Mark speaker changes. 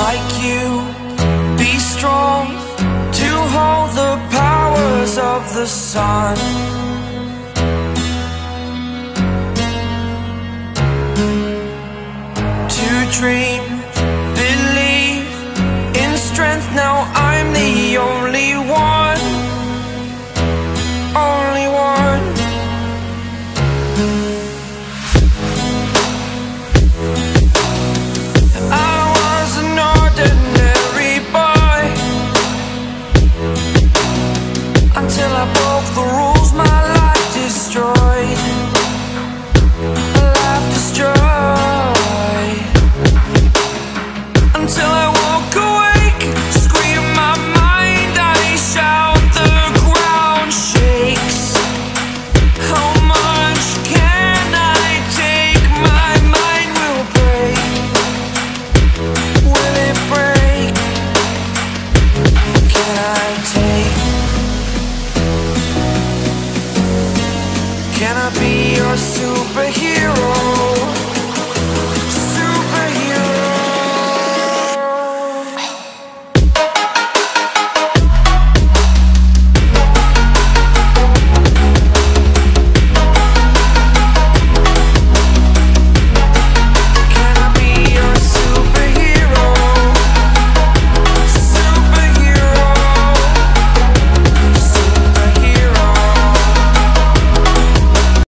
Speaker 1: like you, be strong to hold the powers of the sun. To dream, believe in strength. Now I'm the only one, only one. I was an ordinary boy until I broke the rules. My life destroyed, life destroyed. Until I walk awake, scream my mind, I shout, the ground shakes. How much can I take? My mind will break. Will it break? Can I take? Can I be your superhero?